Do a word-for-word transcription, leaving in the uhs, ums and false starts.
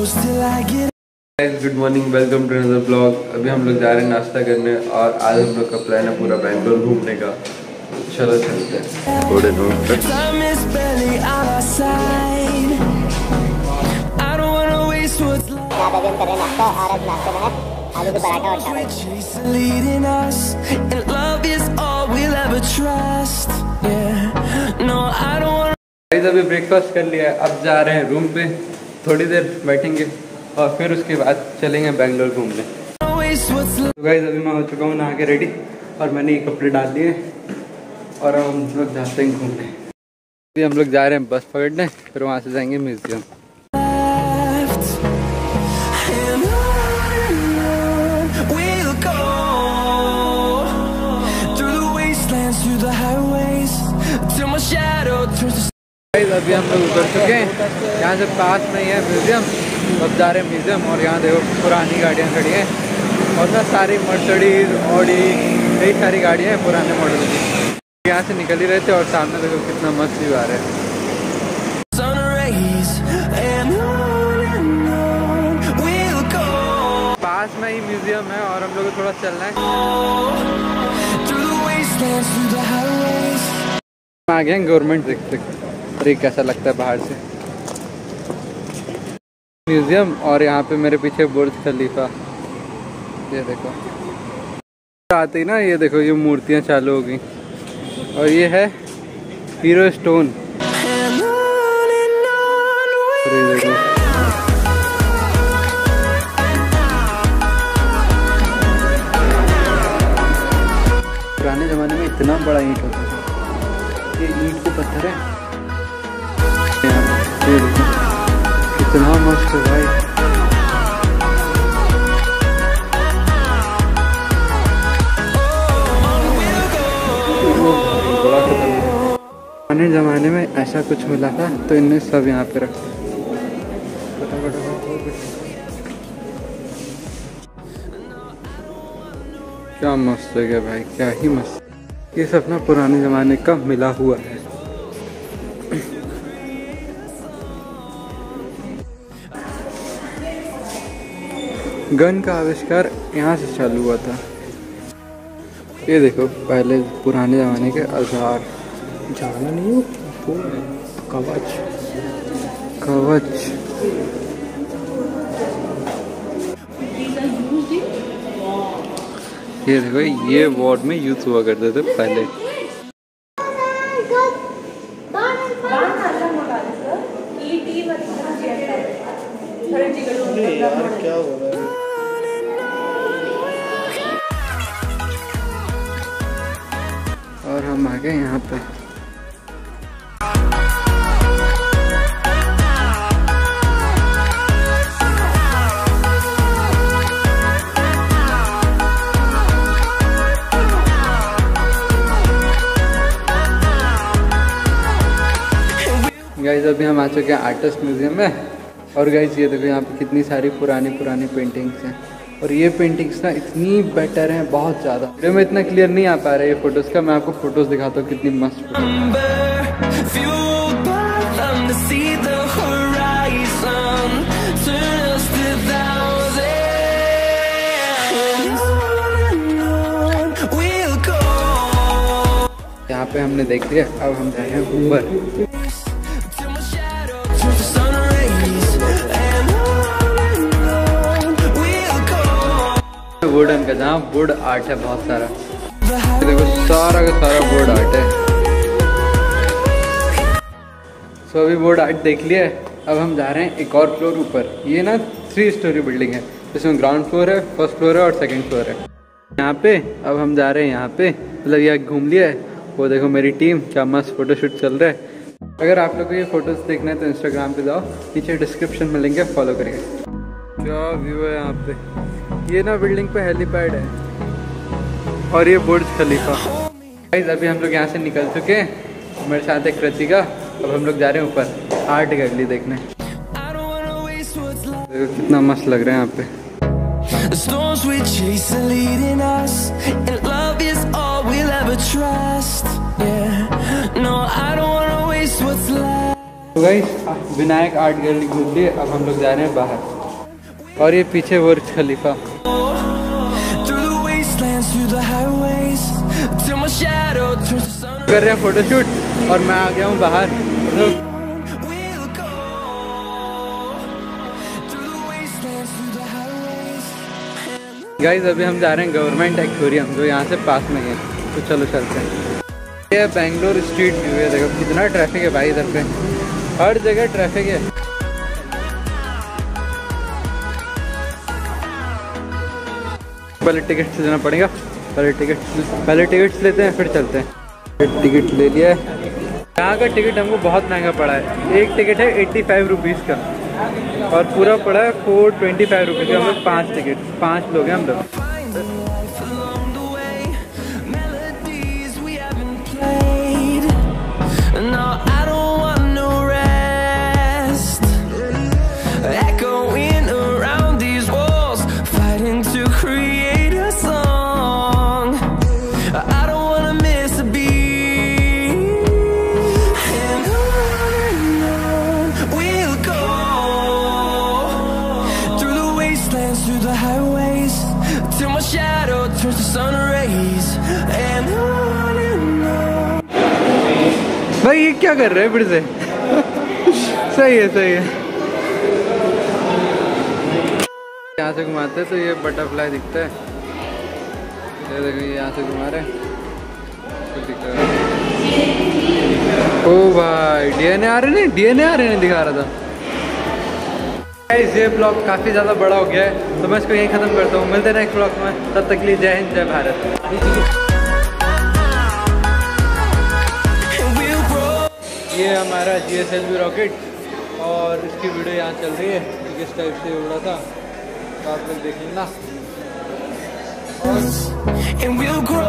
Good morning, welcome to another blog. अभी हम लोग जा रहे हैं नाश्ता करने और आज हम लोग का प्लान है पूरा बैंगलोर घूमने का। चलो चलते हैं। थोड़े नो आलू के पराठा और चावल। अभी ब्रेकफास्ट कर लिया है, अब जा रहे हैं रूम पे, थोड़ी देर बैठेंगे और फिर उसके बाद चलेंगे बैंगलोर घूमने। तो गाइस अभी मैं हो चुका हूँ नहा के रेडी और मैंने ये कपड़े डाल दिए और हम लोग जाते हैं घूमने। अभी हम लोग जा रहे हैं बस पकड़ने, फिर वहाँ से जाएंगे म्यूजियम। अभी हम लोग उतर चुके हैं, यहाँ से पास में ही है म्यूजियम। अब जा रहे हैं म्यूजियम और यहाँ देखो पुरानी गाड़ियाँ खड़ी हैं और ना सारी मर्सिडीज, ऑडी, कई सारी गाड़ियाँ हैं पुराने मॉडल की। यहाँ से निकल ही रहे थे और सामने देखो कितना मस्त व्यू आ रहा है। पास में ही म्यूजियम है और हम लोग को थोड़ा चलना है। आ गए गवर्नमेंट देख सकते, अरे कैसा लगता है बाहर से म्यूजियम। और यहाँ पे मेरे पीछे बुर्ज खलीफा, ये देखो। आते ही ना ये देखो ये मूर्तियाँ चालू हो गई और ये है हीरो स्टोन। देखो पुराने जमाने में इतना बड़ा ईंट होता था, ये ईंट के पत्थर है। ये देखो कितना मस्त है भाई। पुराने जमाने में ऐसा कुछ मिला था तो इनने सब यहाँ पे रखा। क्या मस्त है क्या भाई, क्या ही मस्त। ये सब ना पुराने जमाने का मिला हुआ है। गन का आविष्कार यहाँ से चालू हुआ था। ये देखो पहले पुराने जमाने के औजार, जाला नहीं हो कवच कवच। ये देखो ये वॉर में यूज हुआ करते थे पहले। क्या हो रहा है? और हम आ गए यहाँ पे। गाइस अभी हम आ चुके हैं आर्टिस्ट म्यूजियम में और गाइस ये देखो यहाँ पे कितनी सारी पुरानी पुरानी पेंटिंग्स हैं और ये पेंटिंग्स ना इतनी बेटर हैं, बहुत ज़्यादा। वीडियो में इतना क्लियर नहीं आ पा रहा है ये फोटोज़ का, मैं आपको फोटोज़ दिखाता हूँ कितनी मस्त फोटो। यहाँ पे हमने देख लिया, अब हम जा रहे हैं ऊपर। वुडन का, जहाँ वुड आर्ट है बहुत सारा। देखो सारा का सारा वुड आर्ट है। सो अभी वुड आर्ट देख लिया है, अब हम जा रहे हैं एक और फ्लोर ऊपर। ये ना थ्री स्टोरी बिल्डिंग है, जिसमें ग्राउंड फ्लोर है, फर्स्ट फ्लोर है और सेकंड फ्लोर है। यहाँ पे अब हम जा रहे हैं यहाँ पे, मतलब यहाँ घूम लिया है। वो देखो मेरी टीम, क्या मस्त फोटोशूट चल रहा है। अगर आप लोग को ये फोटोज देखना है तो इंस्टाग्राम पे जाओ, नीचे डिस्क्रिप्शन में लिंक है, फॉलो करिए। क्या व्यू है यहाँ पे। ये ना बिल्डिंग पे हेलीपैड है और ये बुर्ज खलीफा। गाइस अभी हम लोग यहाँ से निकल चुके हैं, मेरे साथ एक कृतिका। अब हम लोग जा रहे हैं ऊपर आर्ट गैलरी देखने। देखो कितना मस्त लग रहा है यहाँ पे। The storms we chase are leading us, and love is all we'll ever trust. Yeah, no, I don't wanna waste what's left. तो गाइस विनायक आर्ट गैलरी घूम लिए, अब हम लोग जा रहे हैं बाहर। और ये पीछे बुर्ज खलीफा। कर रहे हैं फोटोशूट और मैं आ गया हूँ बाहर। गाइस अभी हम जा रहे हैं गवर्नमेंट एक्वेरियम जो यहाँ से पास में है, तो चलो चलते हैं। ये बेंगलोर स्ट्रीट व्यू है, देखो कितना ट्रैफिक है भाई, इधर पे हर जगह ट्रैफिक है। पहले टिकट से जाना पड़ेगा, पहले टिकट पहले टिकट्स लेते हैं फिर चलते हैं। टिकट ले लिया है। यहाँ का टिकट हमको बहुत महंगा पड़ा है। एक टिकट है एट्टी फाइव रुपीज़ का और पूरा पड़ा है फोर ट्वेंटी फाइव रुपीज़ का। हम लोग पाँच टिकट पाँच लोग हैं हम लोग। भाई ये क्या कर रहे हैं फिर से? सही है सही है। यहाँ से घुमाते हैं तो ये बटरफ्लाई दिखता है, ये देखो ये यहाँ से घुमा रहे हैं तो दिखता है। ओ भाई डीएनए आ रहे नहीं, डीएनए आ रहे नहीं दिखा रहा था। ये ब्लॉग काफ़ी ज़्यादा बड़ा हो गया है तो मैं इसको यहीं ख़त्म करता हूँ। मिलते हैं नेक्स्ट ब्लॉग में, तब तक के लिए जय हिंद जय भारत। ये हमारा G S L V rocket और इसकी वीडियो यहाँ चल रही है कि किस टाइप से उड़ा था, तो आप लोग देख लेना।